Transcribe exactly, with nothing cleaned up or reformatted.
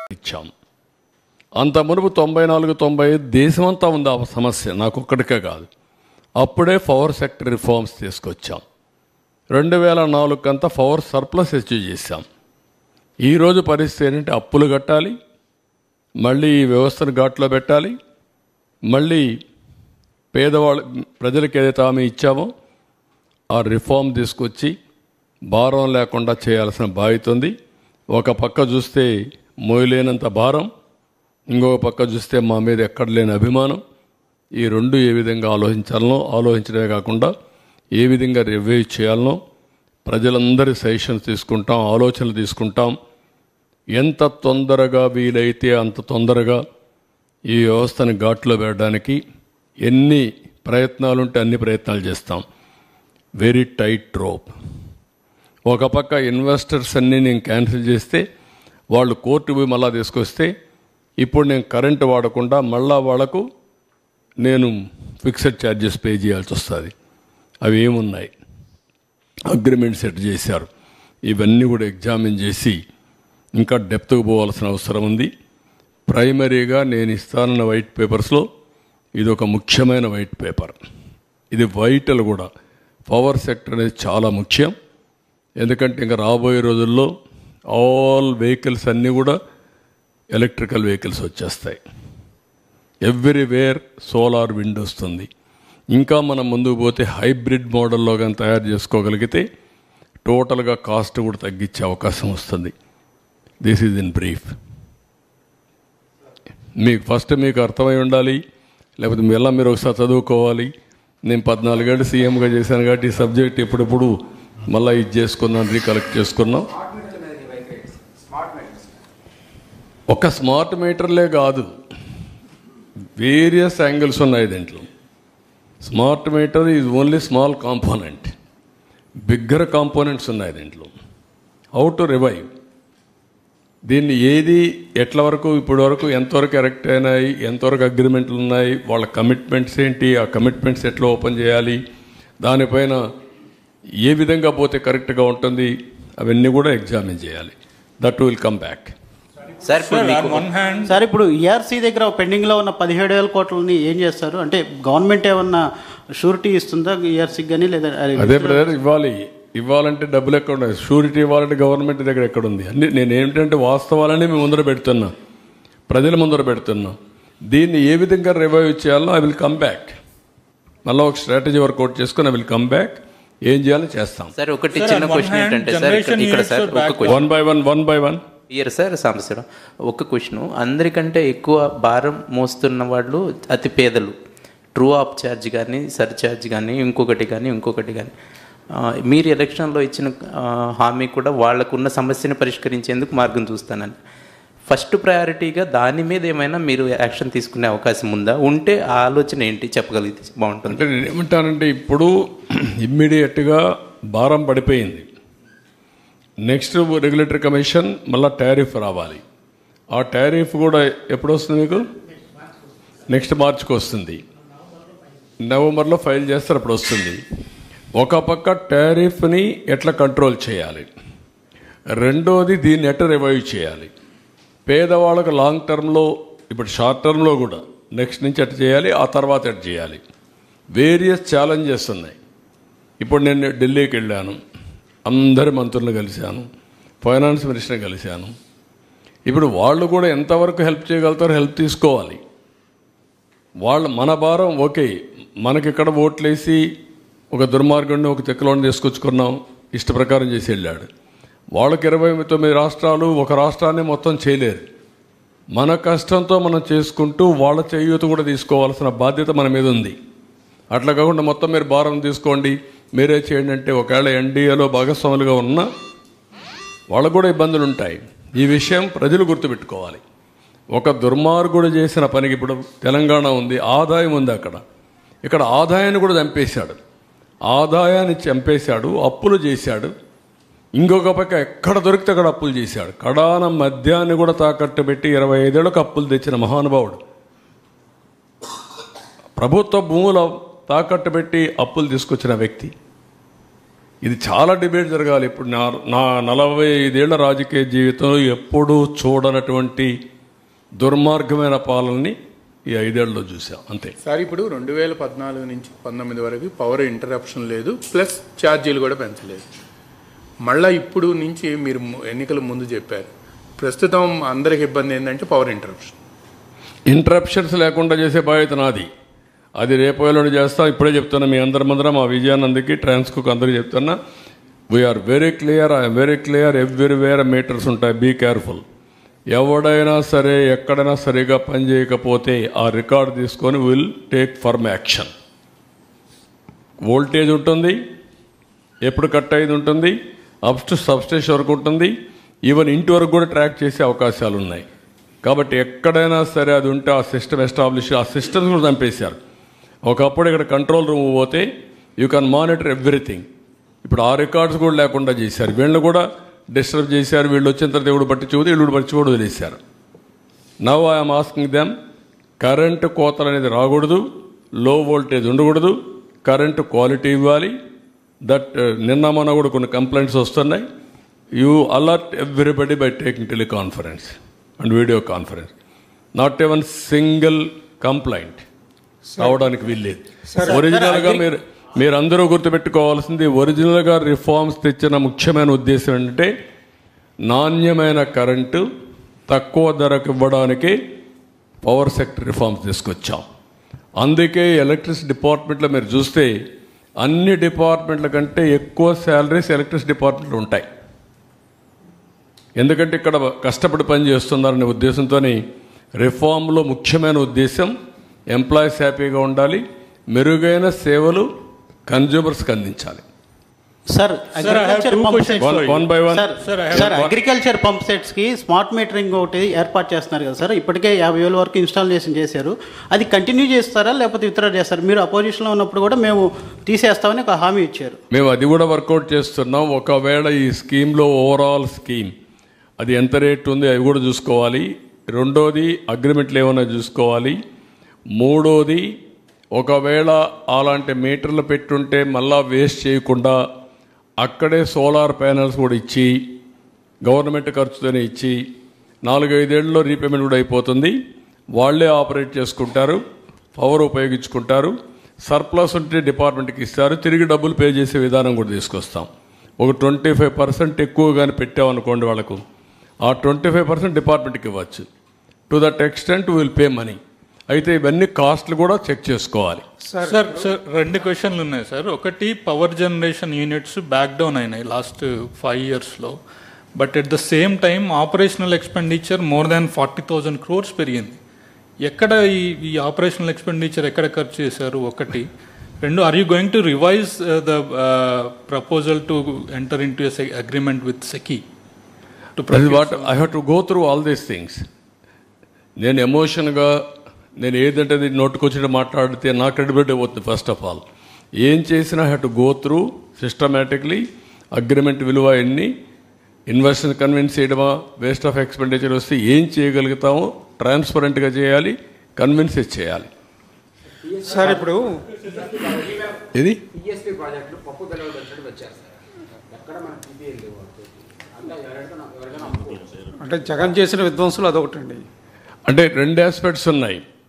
ఇచ్చాం. అంత మునుపు తొంభై నాలుగు తొంభై ఐదు దేశమంతా ఉంది ఆ సమస్య, నాకు ఒక్కడికే కాదు. అప్పుడే పవర్ సెక్టర్ రిఫార్మ్స్ తీసుకొచ్చాం. రెండు వేల నాలుగు కంతా పవర్ సర్ప్లస్ అచీవ్ చేశాం. ఈరోజు పరిస్థితి ఏంటంటే అప్పులు కట్టాలి, మళ్ళీ ఈ వ్యవస్థను ఘాట్లో పెట్టాలి, మళ్ళీ పేదవాళ్ళ ప్రజలకు ఏదైతే హామీ ఇచ్చామో ఆ రిఫార్మ్ తీసుకొచ్చి భారం లేకుండా చేయాల్సిన బాధ్యత ఉంది. ఒక పక్క చూస్తే మోయలేనంత భారం, ఇంకొక పక్క చూస్తే మా మీద ఎక్కడ లేని అభిమానం. ఈ రెండు ఏ విధంగా ఆలోచించాలనో, ఆలోచించడమే కాకుండా ఏ విధంగా రివ్యూ చేయాలనో ప్రజలందరి సజెషన్స్ తీసుకుంటాం, ఆలోచనలు తీసుకుంటాం. ఎంత తొందరగా వీలైతే అంత తొందరగా ఈ వ్యవస్థను ఘాట్లో పెట్టడానికి ఎన్ని ప్రయత్నాలు ఉంటే అన్ని ప్రయత్నాలు చేస్తాం. Very tight rope. ఒక పక్క ఇన్వెస్టర్స్ అన్నీ నేను క్యాన్సిల్ చేస్తే వాళ్ళు కోర్టు పోయి మళ్ళా తీసుకొస్తే ఇప్పుడు నేను కరెంటు వాడకుండా మళ్ళా వాళ్లకు నేను ఫిక్స్డ్ ఛార్జెస్ పే చేయాల్సి వస్తుంది. అవి ఏమున్నాయి, అగ్రిమెంట్ సెట్ చేశారు. ఇవన్నీ కూడా ఎగ్జామిన్ చేసి ఇంకా డెప్త్కు పోవాల్సిన అవసరం ఉంది. ప్రైమరీగా నేను ఇస్తానన్న వైట్ పేపర్స్లో ఇది ఒక ముఖ్యమైన వైట్ పేపర్. ఇది వైటల్ కూడా. పవర్ సెక్టర్ అనేది చాలా ముఖ్యం. ఎందుకంటే ఇంకా రాబోయే రోజుల్లో ఆల్ వెహికల్స్ అన్నీ కూడా ఎలక్ట్రికల్ వెహికల్స్ వచ్చేస్తాయి. ఎవ్రీవేర్ సోలార్ విండ్ వస్తుంది. ఇంకా మనం ముందుకు పోతే హైబ్రిడ్ మోడల్లో కానీ తయారు చేసుకోగలిగితే టోటల్గా కాస్ట్ కూడా తగ్గించే అవకాశం వస్తుంది. This is in brief. మీకు ఫస్ట్ మీకు అర్థమై ఉండాలి, లేకపోతే మీ ఎలా మీరు ఒకసారి చదువుకోవాలి. నేను పద్నాలుగేళ్ళు సీఎంగా చేశాను కాబట్టి ఈ సబ్జెక్ట్ ఎప్పుడెప్పుడు మళ్ళీ ఇది చేసుకున్నాం, రీకలెక్ట్ చేసుకున్నాం. ఒక స్మార్ట్ మీటర్లే కాదు, వేరియస్ యాంగిల్స్ ఉన్నాయి దీంట్లో. Smart meter is only small component, bigger components ఉన్నాయి దీంట్లో. హౌ టు రివైవ్ దీన్ని, ఏది ఎట్ల వరకు ఇప్పటి వరకు ఎంతవరకు ఎరెక్ట్ అయినాయి, ఎంతవరకు అగ్రిమెంట్లు ఉన్నాయి, వాళ్ళ కమిట్మెంట్స్ ఏంటి, ఆ కమిట్మెంట్స్ ఎట్లా ఓపెన్ చేయాలి, దానిపైన ఏ విధంగా పోతే కరెక్ట్గా ఉంటుంది, అవన్నీ కూడా ఎగ్జామిన్ చేయాలి. That will come back. Sir sir ఇప్పుడు ఈఆర్సీ దగ్గర పెండింగ్లో ఉన్న పదిహేడు వేల కోట్లని ఏం చేస్తారు? అంటే గవర్నమెంట్ ఏమన్నా షూరిటీ ఇస్తుందా ఈఆర్సీకి కానీ, లేదా అదే బ్రదర్ ఇవ్వాలి. ఇవ్వాలంటే డబ్బులు ఎక్కడ ఉన్నాయి, షూరిటీ ఇవ్వాలంటే గవర్నమెంట్ దగ్గర ఎక్కడ ఉంది? అన్ని నేను ఏమిటంటే వాస్తవాలని మేము ముందర పెడుతున్నా, ప్రజల ముందర పెడుతున్నా. దీన్ని ఏ విధంగా రివైవ్ చేయాలో ఐ విల్ కమ్ బ్యాక్. మళ్ళీ ఒక స్ట్రాటజీ వర్కౌట్ చేసుకుని ఐ విల్ కమ్ బ్యాక్. ఏం చేయాలో చేస్తాం. సార్ ఒకటి చిన్న క్వశ్చన్ ఏంటంటే సార్ ఇక్కడ sir one by one one by one year sir Sambasivarao ఒక క్వశ్చన్. అందరికంటే ఎక్కువ భారం మోస్తున్న వాళ్ళు అతి పేదలు. ట్రూ ఆప్ ఛార్జ్ కానీ, సర్ ఛార్జ్ కానీ, ఇంకొకటి కానీ ఇంకొకటి కానీ మీరు ఎలక్షన్లో ఇచ్చిన హామీ కూడా వాళ్ళకున్న సమస్యను పరిష్కరించేందుకు మార్గం చూస్తానని. ఫస్ట్ ప్రయారిటీగా దాని మీద ఏమైనా మీరు యాక్షన్ తీసుకునే అవకాశం ఉందా? ఉంటే ఆ ఆలోచన ఏంటి చెప్పగలిగితే బాగుంటుంది. అంటే నేను ఏమంటానంటే ఇప్పుడు ఇమ్మీడియట్గా భారం పడిపోయింది. నెక్స్ట్ రెగ్యులేటరీ కమిషన్ మళ్ళీ టారిఫ్ రావాలి. ఆ టారిఫ్ కూడా ఎప్పుడు వస్తుంది మీకు? నెక్స్ట్ మార్చికి వస్తుంది. నవంబర్లో ఫైల్ చేస్తారు, అప్పుడు వస్తుంది. ఒక పక్క టారిఫ్ని ఎట్లా కంట్రోల్ చేయాలి, రెండోది దీన్ని ఎట్లా రివైవ్ చేయాలి. పేదవాళ్ళకు లాంగ్ టర్మ్లో, ఇప్పుడు షార్ట్ టర్మ్లో కూడా నెక్స్ట్ నుంచి ఎట్లా చేయాలి, ఆ తర్వాత ఎట్లా చేయాలి. వేరియస్ ఛాలెంజెస్ ఉన్నాయి. ఇప్పుడు నేను ఢిల్లీకి వెళ్ళాను, అందరి మంత్రులను కలిశాను, ఫైనాన్స్ మినిస్టర్ని కలిశాను. ఇప్పుడు వాళ్ళు కూడా ఎంతవరకు హెల్ప్ చేయగలుగుతారో హెల్ప్ తీసుకోవాలి. వాళ్ళు మన భారం ఓకే, మనకిక్కడ ఓట్లేసి ఒక దుర్మార్గుడిని ఒక చెక్కలోని తీసుకొచ్చుకున్నాం, ఇష్ట ప్రకారం చేసి వెళ్ళాడు. వాళ్ళకి ఇరవై తొమ్మిది రాష్ట్రాలు ఒక రాష్ట్రాన్ని మొత్తం చేయలేరు. మన కష్టంతో మనం చేసుకుంటూ వాళ్ళ చేయూత కూడా తీసుకోవాల్సిన బాధ్యత మన మీద ఉంది. అట్లా కాకుండా మొత్తం మీరు భారం తీసుకోండి, మీరే చేయండి అంటే ఒకవేళ ఎన్డీఏలో భాగస్వాములుగా ఉన్నా వాళ్ళకు కూడా ఇబ్బందులు ఉంటాయి. ఈ విషయం ప్రజలు గుర్తుపెట్టుకోవాలి. ఒక దుర్మార్గుడు చేసిన పనికి ఇప్పుడు తెలంగాణ ఉంది, ఆదాయం ఉంది అక్కడ. ఇక్కడ ఆదాయాన్ని కూడా చంపేశాడు, ఆదాయాన్ని చంపేశాడు, అప్పులు చేశాడు. ఇంకొక పక్క ఎక్కడ దొరికితే అక్కడ అప్పులు చేశాడు. కడాన మద్యాన్ని కూడా తాకట్టు పెట్టి ఇరవై ఐదేళ్లకు అప్పులు తెచ్చిన మహానుభావుడు. ప్రభుత్వ భూముల తాకట్టు పెట్టి అప్పులు తీసుకొచ్చిన వ్యక్తి. ఇది చాలా డిబేట్ జరగాలి. ఇప్పుడు నా నా నలభై ఐదేళ్ల రాజకీయ జీవితంలో ఎప్పుడూ చూడనటువంటి దుర్మార్గమైన పాలనని ఈ ఐదేళ్లలో చూసాం అంతే. సార్ ఇప్పుడు రెండు వేల పద్నాలుగు నుంచి పంతొమ్మిది వరకు పవర్ ఇంటరప్షన్ లేదు, ప్లస్ ఛార్జీలు కూడా పెంచలేదు. మళ్ళీ ఇప్పుడు నుంచి మీరు ఎన్నికల ముందు చెప్పారు, ప్రస్తుతం అందరికి ఇబ్బంది ఏంటంటే పవర్ ఇంటరప్షన్. ఇంటరప్షన్స్ లేకుండా చేసే బాధ్యత నాది. అది రేపు ఎల్లుండి చేస్తాం. ఇప్పుడే చెప్తున్నా మీ అందరి ముందర, మా విజయానందకి ట్రాన్స్కోకి అందరికీ చెప్తున్నా, we're very clear, I'm very clear, everywhere meters ఉంటాయి, బీ కేర్ఫుల్. ఎవడైనా సరే ఎక్కడైనా సరిగా పనిచేయకపోతే ఆ రికార్డు తీసుకొని will take firm action. Voltage ఉంటుంది, ఎప్పుడు కట్ అయ్యేది ఉంటుంది, అప్ టు సబ్స్టేషన్ వరకు ఉంటుంది, ఈవెన్ ఇంటి వరకు కూడా ట్రాక్ చేసే అవకాశాలు ఉన్నాయి. కాబట్టి ఎక్కడైనా సరే అది ఉంటే ఆ సిస్టమ్ ఎస్టాబ్లిష్, ఆ సిస్టమ్స్ కూడా చంపేశారు. ఒకప్పుడు ఇక్కడ కంట్రోల్ రూమ్ పోతే యూ కెన్ మానిటర్ ఎవ్రీథింగ్. ఇప్పుడు ఆ రికార్డ్స్ కూడా లేకుండా చేశారు. వీళ్ళు కూడా డిస్టర్బ్ చేశారు. వీళ్ళు వచ్చిన తర్వాత ఎవడు బట్టి చూడు, వీళ్ళు బట్టి చూడు వదిలేశారు. Now I'm asking them, current కోతలు అనేది రాకూడదు, లో వోల్టేజ్ ఉండకూడదు, కరెంటు క్వాలిటీ ఇవ్వాలి. దట్ నిన్న మొన్న కూడా కొన్ని కంప్లైంట్స్ వస్తున్నాయి. You alert everybody by taking teleconference and video conference. Not even single complaint రావడానికి వీల్లేదు. ఒరిజినల్గా మీరు మీరందరూ గుర్తుపెట్టుకోవాల్సింది, ఒరిజినల్గా రిఫార్మ్స్ తెచ్చిన ముఖ్యమైన ఉద్దేశం ఏంటంటే నాణ్యమైన కరెంటు తక్కువ ధరకు ఇవ్వడానికి పవర్ సెక్టర్ రిఫార్మ్స్ తీసుకొచ్చాం. అందుకే ఎలక్ట్రిసిటీ డిపార్ట్మెంట్లో మీరు చూస్తే అన్ని డిపార్ట్మెంట్ల కంటే ఎక్కువ శాలరీస్ ఎలక్ట్రిసిటీ డిపార్ట్మెంట్లో ఉంటాయి. ఎందుకంటే ఇక్కడ కష్టపడి పని చేస్తున్నారనే ఉద్దేశంతో రిఫార్మ్లో ముఖ్యమైన ఉద్దేశం ఎంప్లాయీస్ హ్యాపీగా ఉండాలి, మెరుగైన సేవలు కన్జ్యూమర్స్కి అందించాలి. Sir agriculture pump sets one by one sir agriculture pump సెట్స్కి స్మార్ట్ మీటరింగ్ ఒకటి ఏర్పాటు చేస్తున్నారు కదా సార్. ఇప్పటికే యాభై వేల వరకు ఇన్స్టాలేషన్ చేశారు. అది కంటిన్యూ చేస్తారా లేకపోతే విత్డ్రా చేస్తారా? మీరు అపోజిషన్లో ఉన్నప్పుడు కూడా మేము తీసేస్తామని ఒక హామీ ఇచ్చారు. మేము అది కూడా వర్కౌట్ చేస్తున్నాం. ఒకవేళ ఈ స్కీమ్లో ఓవరాల్ స్కీమ్ అది ఎంత రేట్ ఉంది అవి కూడా చూసుకోవాలి. రెండోది అగ్రిమెంట్లు ఏమైనా చూసుకోవాలి. మూడోది ఒకవేళ అలాంటి మీటర్లు పెట్టుంటే మళ్ళా వేస్ట్ చేయకుండా అక్కడే సోలార్ ప్యానెల్స్ కూడా ఇచ్చి గవర్నమెంట్ ఖర్చుతోనే ఇచ్చి నాలుగైదేళ్లలో రీపేమెంట్ కూడా అయిపోతుంది. వాళ్ళే ఆపరేట్ చేసుకుంటారు, పవర్ ఉపయోగించుకుంటారు. సర్ప్లస్ ఉంటే డిపార్ట్మెంట్కి ఇస్తారు, తిరిగి డబ్బులు పే చేసే విధానం కూడా తీసుకొస్తాం. ఒక ట్వంటీ ఫైవ్ పర్సెంట్ ఎక్కువ కానీ పెట్టామనుకోండి వాళ్ళకు, ఆ ట్వంటీ ఫైవ్ పర్సెంట్ డిపార్ట్మెంట్కి ఇవ్వచ్చు. To that extent will pay money. అయితే ఇవన్నీ కాస్ట్లు కూడా చెక్ చేసుకోవాలి. సార్ సార్ రెండు క్వశ్చన్లు ఉన్నాయి సార్. ఒకటి, power generation units back down అయినాయి లాస్ట్ ఫైవ్ ఇయర్స్లో, but at the same time operational expenditure more than forty thousand crores పెరిగింది. ఎక్కడ ఈ ఈ ఆపరేషనల్ ఎక్స్పెండిచర్ ఎక్కడ ఖర్చు చేశారు? ఒకటి. రెండు, are you going to revise the proposal to enter in to agreement with SECI? What I have to go through all these things. నేను ఎమోషన్గా నేను ఏదంటే నోటుకొచ్చి మాట్లాడితే నా క్రెడిబిలిటీ పోతుంది. ఫస్ట్ ఆఫ్ ఆల్ ఏం చేసినా have to go through systematically agreement విలువ ఎన్ని, ఇన్వెస్టర్ కన్విన్స్ చేయడమా, వేస్ట్ ఆఫ్ ఎక్స్పెండిచర్ వస్తే ఏం చేయగలుగుతామో ట్రాన్స్పరెంట్గా చేయాలి, కన్విన్స్ చేయాలి. సార్ ఇప్పుడు ఇది అంటే జగన్ చేసిన విధ్వంసులు అదొకటండి. అంటే రెండు ఆస్పెక్ట్స్ ఉన్నాయి.